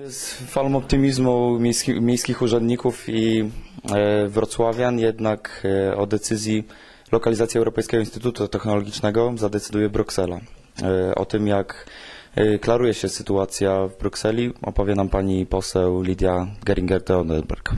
Z falą optymizmu miejskich urzędników i wrocławian, jednak o decyzji lokalizacji Europejskiego Instytutu Technologicznego zadecyduje Bruksela. O tym, jak klaruje się sytuacja w Brukseli, opowie nam pani poseł Lidia Geringer-de-Oedenberg.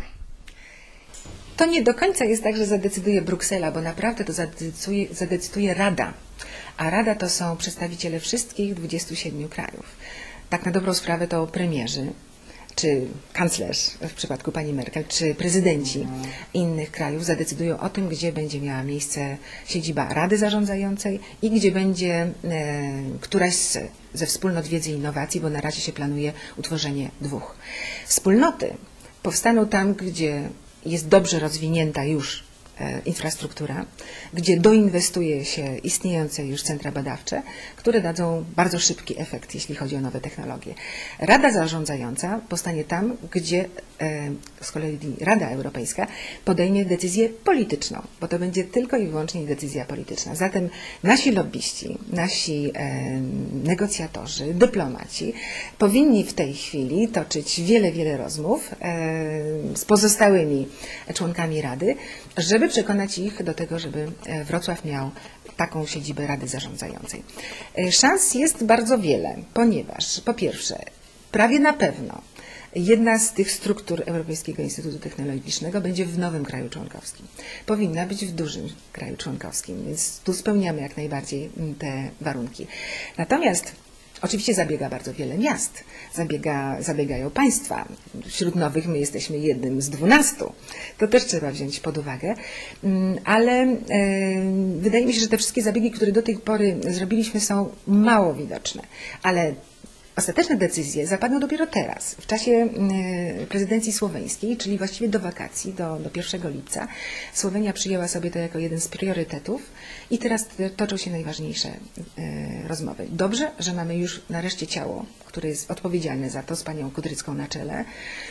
To nie do końca jest tak, że zadecyduje Bruksela, bo naprawdę to zadecyduje Rada. A Rada to są przedstawiciele wszystkich 27 krajów. Tak na dobrą sprawę to premierzy, czy kanclerz w przypadku pani Merkel, czy prezydenci innych krajów zadecydują o tym, gdzie będzie miała miejsce siedziba Rady Zarządzającej i gdzie będzie któraś ze wspólnot wiedzy i innowacji, bo na razie się planuje utworzenie dwóch. Wspólnoty powstaną tam, gdzie jest dobrze rozwinięta już infrastruktura, gdzie doinwestuje się istniejące już centra badawcze, które dadzą bardzo szybki efekt, jeśli chodzi o nowe technologie. Rada Zarządzająca powstanie tam, gdzie z kolei Rada Europejska podejmie decyzję polityczną, bo to będzie tylko i wyłącznie decyzja polityczna. Zatem nasi lobbyści, nasi negocjatorzy, dyplomaci powinni w tej chwili toczyć wiele rozmów z pozostałymi członkami Rady, żeby przekonać ich do tego, żeby Wrocław miał taką siedzibę Rady Zarządzającej. Szans jest bardzo wiele, ponieważ po pierwsze, prawie na pewno jedna z tych struktur Europejskiego Instytutu Technologicznego będzie w nowym kraju członkowskim. Powinna być w dużym kraju członkowskim, więc tu spełniamy jak najbardziej te warunki. Natomiast oczywiście zabiega bardzo wiele miast, zabiegają państwa. Wśród nowych my jesteśmy jednym z 12. To też trzeba wziąć pod uwagę, ale wydaje mi się, że te wszystkie zabiegi, które do tej pory zrobiliśmy, są mało widoczne. Ale ostateczne decyzje zapadną dopiero teraz, w czasie prezydencji słoweńskiej, czyli właściwie do wakacji, do 1 lipca. Słowenia przyjęła sobie to jako jeden z priorytetów i teraz toczą się najważniejsze rozmowy. Dobrze, że mamy już nareszcie ciało, które jest odpowiedzialne za to, z panią Kudrycką na czele.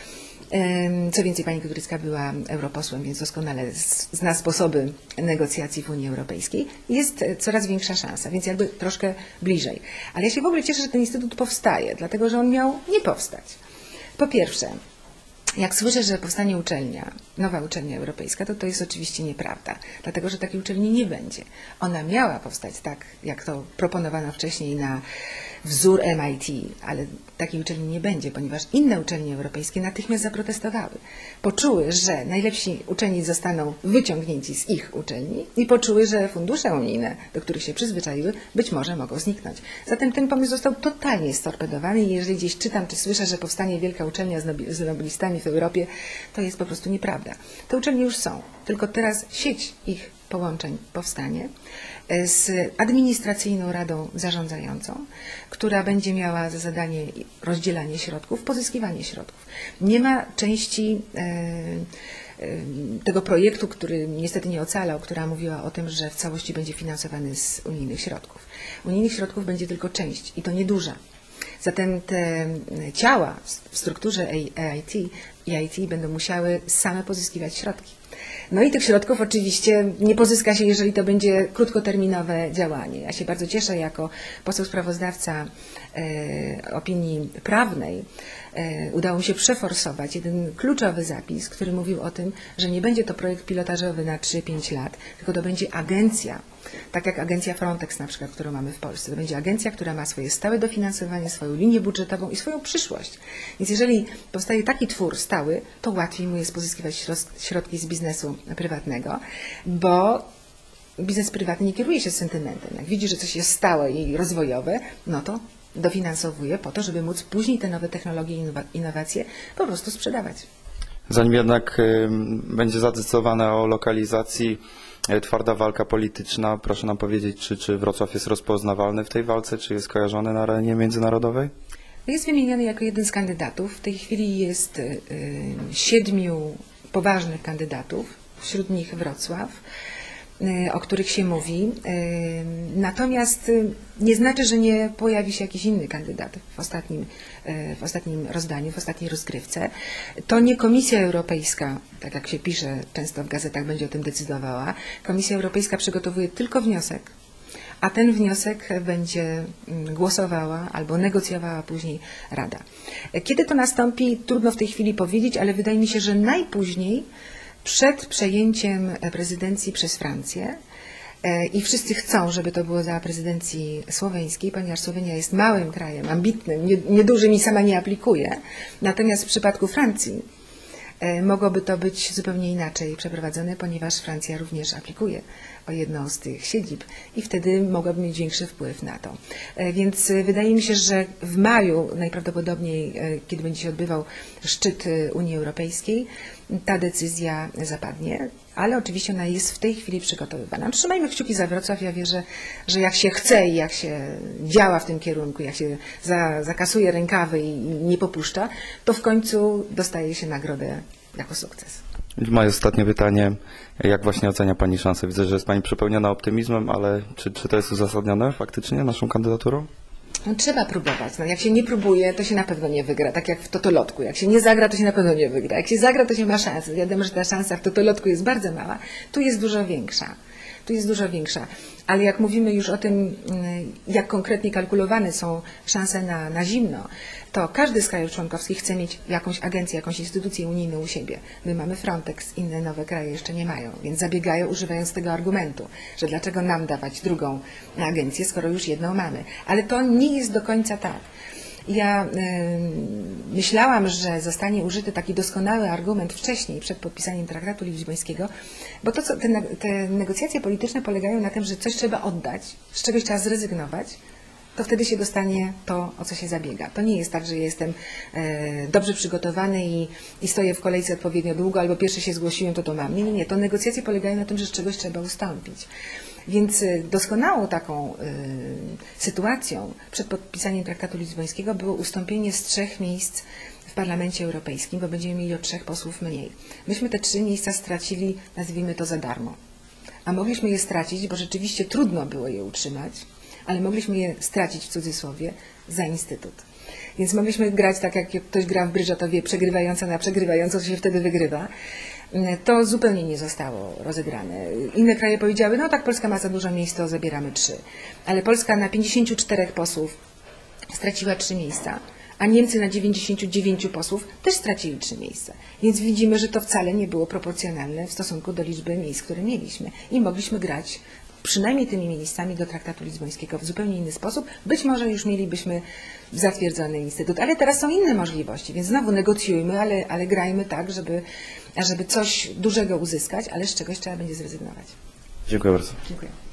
Co więcej, pani Kudrycka była europosłem, więc doskonale zna sposoby negocjacji w Unii Europejskiej. Jest coraz większa szansa, więc jakby troszkę bliżej. Ale ja się w ogóle cieszę, że ten instytut powstaje, dlatego że on miał nie powstać. Po pierwsze, jak słyszę, że powstanie uczelnia, nowa uczelnia europejska, to jest oczywiście nieprawda, dlatego że takiej uczelni nie będzie. Ona miała powstać tak, jak to proponowano wcześniej na wzór MIT, ale takiej uczelni nie będzie, ponieważ inne uczelnie europejskie natychmiast zaprotestowały. Poczuły, że najlepsi uczeni zostaną wyciągnięci z ich uczelni i poczuły, że fundusze unijne, do których się przyzwyczaiły, być może mogą zniknąć. Zatem ten pomysł został totalnie storpedowany i jeżeli gdzieś czytam czy słyszę, że powstanie wielka uczelnia z noblistami w Europie, to jest po prostu nieprawda. Te uczelnie już są, tylko teraz sieć ich połączeń powstanie z administracyjną radą zarządzającą, która będzie miała za zadanie rozdzielanie środków, pozyskiwanie środków. Nie ma części tego projektu, który niestety nie ocalał, która mówiła o tym, że w całości będzie finansowany z unijnych środków. Unijnych środków będzie tylko część i to nieduża. Zatem te ciała w strukturze EIT będą musiały same pozyskiwać środki. No i tych środków oczywiście nie pozyska się, jeżeli to będzie krótkoterminowe działanie. Ja się bardzo cieszę jako poseł sprawozdawca opinii prawnej. Udało mi się przeforsować jeden kluczowy zapis, który mówił o tym, że nie będzie to projekt pilotażowy na 3-5 lat, tylko to będzie agencja, tak jak agencja Frontex na przykład, którą mamy w Polsce. To będzie agencja, która ma swoje stałe dofinansowanie, swoją linię budżetową i swoją przyszłość. Więc jeżeli powstaje taki twór stały, to łatwiej mu jest pozyskiwać środki z biznesu prywatnego, bo biznes prywatny nie kieruje się sentymentem. Jak widzi, że coś jest stałe i rozwojowe, no to dofinansowuje po to, żeby móc później te nowe technologie i innowacje po prostu sprzedawać. Zanim jednak będzie zadecydowane o lokalizacji, twarda walka polityczna, proszę nam powiedzieć, czy Wrocław jest rozpoznawalny w tej walce, czy jest kojarzony na arenie międzynarodowej? Jest wymieniony jako jeden z kandydatów. W tej chwili jest 7 poważnych kandydatów, wśród nich Wrocław, o których się mówi. Natomiast nie znaczy, że nie pojawi się jakiś inny kandydat w ostatnim rozdaniu, w ostatniej rozgrywce. To nie Komisja Europejska, tak jak się pisze często w gazetach, będzie o tym decydowała. Komisja Europejska przygotowuje tylko wniosek, a ten wniosek będzie głosowała albo negocjowała później Rada. Kiedy to nastąpi, trudno w tej chwili powiedzieć, ale wydaje mi się, że najpóźniej przed przejęciem prezydencji przez Francję. I wszyscy chcą, żeby to było za prezydencji słoweńskiej, ponieważ Słowenia jest małym krajem, ambitnym, niedużym i sama nie aplikuje. Natomiast w przypadku Francji mogłoby to być zupełnie inaczej przeprowadzone, ponieważ Francja również aplikuje o jedną z tych siedzib i wtedy mogłaby mieć większy wpływ na to. Więc wydaje mi się, że w maju najprawdopodobniej, kiedy będzie się odbywał szczyt Unii Europejskiej, ta decyzja zapadnie, ale oczywiście ona jest w tej chwili przygotowywana. Trzymajmy kciuki za Wrocław. Ja wierzę, że jak się chce i jak się działa w tym kierunku, jak się zakasuje rękawy i nie popuszcza, to w końcu dostaje się nagrodę jako sukces. Moje ostatnie pytanie. Jak właśnie ocenia Pani szansę? Widzę, że jest Pani przepełniona optymizmem, ale czy to jest uzasadnione faktycznie naszą kandydaturą? No, trzeba próbować. No, jak się nie próbuje, to się na pewno nie wygra. Tak jak w totolotku. Jak się nie zagra, to się na pewno nie wygra. Jak się zagra, to się ma szansę. Wiadomo, że ta szansa w totolotku jest bardzo mała. Tu jest dużo większa. Tu jest dużo większa. Ale jak mówimy już o tym, jak konkretnie kalkulowane są szanse na zimno, to każdy z krajów członkowskich chce mieć jakąś agencję, jakąś instytucję unijną u siebie. My mamy Frontex, inne nowe kraje jeszcze nie mają, więc zabiegają używając tego argumentu, że dlaczego nam dawać drugą agencję, skoro już jedną mamy. Ale to nie jest do końca tak. Ja myślałam, że zostanie użyty taki doskonały argument wcześniej, przed podpisaniem traktatu lizbońskiego, bo to, co te negocjacje polityczne polegają na tym, że coś trzeba oddać, z czegoś trzeba zrezygnować, to wtedy się dostanie to, o co się zabiega. To nie jest tak, że jestem dobrze przygotowany i stoję w kolejce odpowiednio długo, albo pierwszy się zgłosiłem, to mam. Nie, nie, nie. To negocjacje polegają na tym, że z czegoś trzeba ustąpić. Więc doskonałą taką sytuacją przed podpisaniem traktatu lizbońskiego było ustąpienie z 3 miejsc w Parlamencie Europejskim, bo będziemy mieli o 3 posłów mniej. Myśmy te 3 miejsca stracili, nazwijmy to za darmo. A mogliśmy je stracić, bo rzeczywiście trudno było je utrzymać, ale mogliśmy je stracić w cudzysłowie za instytut. Więc mogliśmy grać tak, jak ktoś gra w brydża, to wie, przegrywająca na przegrywającą, to się wtedy wygrywa. To zupełnie nie zostało rozegrane. Inne kraje powiedziały, no tak, Polska ma za dużo miejsc, to zabieramy 3. Ale Polska na 54 posłów straciła 3 miejsca, a Niemcy na 99 posłów też stracili 3 miejsca. Więc widzimy, że to wcale nie było proporcjonalne w stosunku do liczby miejsc, które mieliśmy. I mogliśmy grać przynajmniej tymi miejscami do traktatu lizbońskiego w zupełnie inny sposób. Być może już mielibyśmy zatwierdzony instytut, ale teraz są inne możliwości, więc znowu negocjujmy, ale grajmy tak, żeby coś dużego uzyskać, ale z czegoś trzeba będzie zrezygnować. Dziękuję bardzo. Dziękuję.